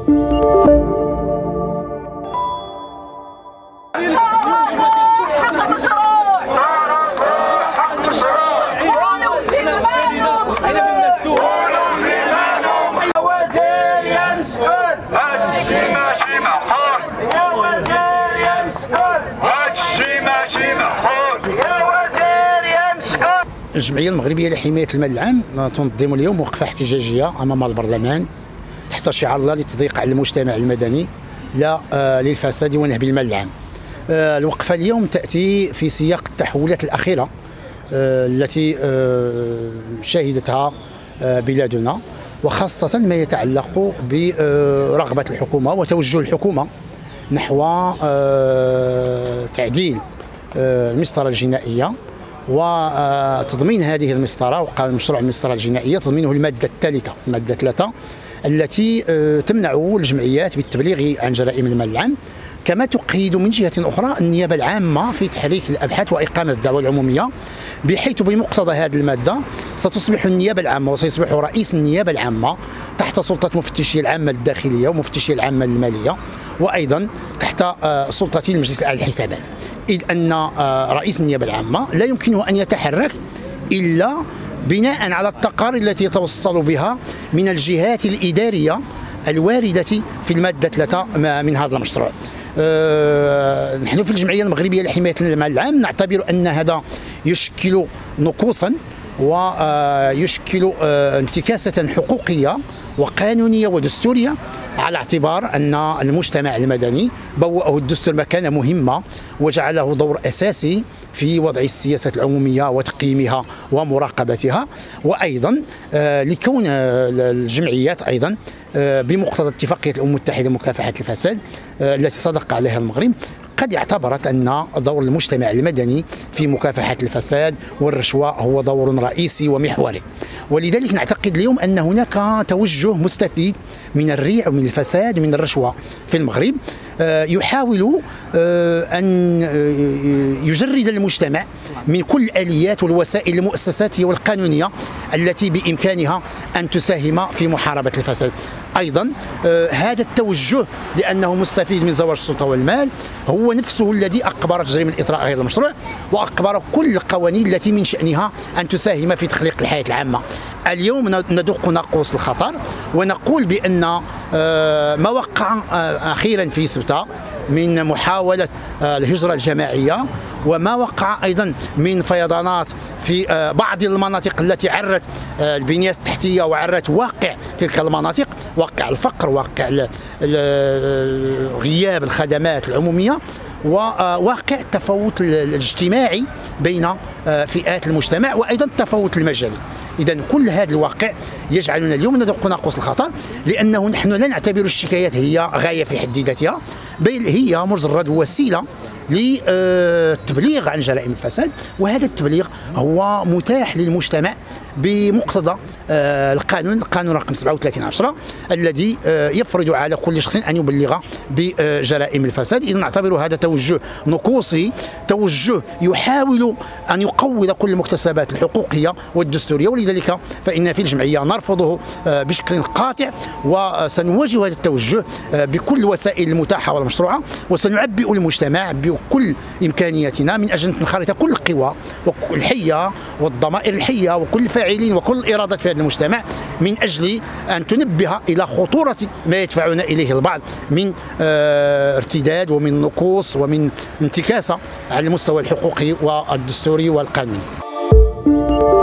الجمعية المغربية لحماية المال العام تنظم اليوم وقفة احتجاجية أمام البرلمان تحت شعار لا للتضييق على المجتمع المدني، لا للفساد ونهب المال العام. الوقفة اليوم تأتي في سياق التحولات الأخيرة التي شهدتها بلادنا، وخاصة ما يتعلق برغبة الحكومة وتوجه الحكومة نحو تعديل المسطرة الجنائية وتضمين هذه المسطرة. وقال مشروع المسطرة الجنائية تضمينه المادة الثالثة، المادة 3 التي تمنع الجمعيات بالتبليغ عن جرائم المال العام، كما تقيد من جهة أخرى النيابة العامة في تحريك الأبحاث وإقامة الدعوى العمومية، بحيث بمقتضى هذه المادة ستصبح النيابة العامة وسيصبح رئيس النيابة العامة تحت سلطة مفتشية العامة للداخلية ومفتشية العامة للمالية، وأيضا تحت سلطة المجلس الأعلى للحسابات، إذ أن رئيس النيابة العامة لا يمكنه أن يتحرك إلا بناء على التقارير التي يتوصل بها من الجهات الإدارية الواردة في المادة 3 من هذا المشروع. نحن في الجمعية المغربية لحماية المال العام نعتبر أن هذا يشكل نقوصا ويشكل انتكاسة حقوقية وقانونية ودستورية، على اعتبار أن المجتمع المدني بوأه الدستور مكانة مهمة وجعله دور أساسي في وضع السياسة العمومية وتقييمها ومراقبتها، وأيضا لكون الجمعيات أيضا بمقتضى اتفاقية الأمم المتحدة لمكافحة الفساد التي صدق عليها المغرب قد اعتبرت أن دور المجتمع المدني في مكافحة الفساد والرشوة هو دور رئيسي ومحوري. ولذلك نعتقد اليوم أن هناك توجه مستفيد من الريع ومن الفساد ومن الرشوة في المغرب، يحاول أن يجرد المجتمع من كل الآليات والوسائل المؤسساتية والقانونية التي بإمكانها أن تساهم في محاربة الفساد. أيضا هذا التوجه لأنه مستفيد من زوال السلطة والمال هو نفسه الذي أقبر تجريم الإطراء غير المشروع وأقبر كل القوانين التي من شأنها أن تساهم في تخليق الحياة العامة. اليوم ندق ناقوس الخطر ونقول بأن ما وقع أخيرا في سبتة من محاولة الهجرة الجماعية، وما وقع أيضا من فيضانات في بعض المناطق التي عرت البنية التحتية وعرت واقع تلك المناطق، واقع الفقر، واقع غياب الخدمات العمومية، وواقع التفاوت الاجتماعي بين فئات المجتمع وأيضا التفاوت المجالي. إذا كل هذا الواقع يجعلنا اليوم ندق ناقوس الخطر، لأنه نحن لا نعتبر الشكايات هي غاية في حد ذاتها، بل هي مجرد وسيلة للتبليغ عن جرائم الفساد، وهذا التبليغ هو متاح للمجتمع بمقتضى القانون رقم 37/10 الذي يفرض على كل شخص أن يبلغ بجرائم الفساد. إذا نعتبر هذا توجه نقوصي، توجه يحاول أن يقوض كل المكتسبات الحقوقية والدستورية، ولذلك فإن في الجمعية نرفضه بشكل قاطع، وسنواجه هذا التوجه بكل الوسائل المتاحة والمشروعة، وسنعبئ المجتمع بكل إمكانياتنا من أجل أن نخرط كل القوى والحية والضمائر الحية وكل الفاعلين وكل الإرادات في هذا المجتمع من أجل أن تنبه إلى خطورة ما يدفعنا إليه البعض من ارتداد ومن نقوص ومن انتكاسة على المستوى الحقوقي والدستوري والقانوني.